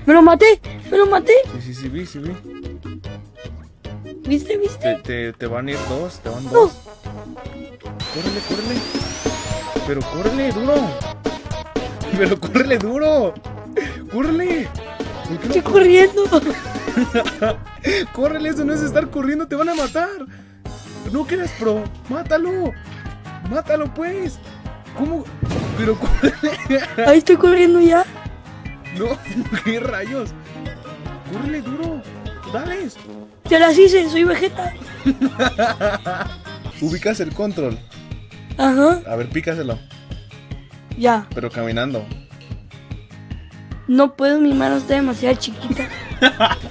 ¡Me lo maté! ¡Me lo maté! Sí, vi. ¿Viste? Te van a ir dos, te van No. dos. Córrele. Pero córrele duro. Córrele. ¿Por qué no Estoy corriendo. Córrele, eso no es estar corriendo, te van a matar. No que eres pro, mátalo pues. ¿Cómo? Pero córrele. Ahí estoy corriendo ya. No, qué rayos. Córrele duro, dale. Ya las hice, soy Vegeta. Ubicas el control. Ajá, A ver, pícaselo, ya. pero caminando. No puedo, mi mano está demasiado chiquita.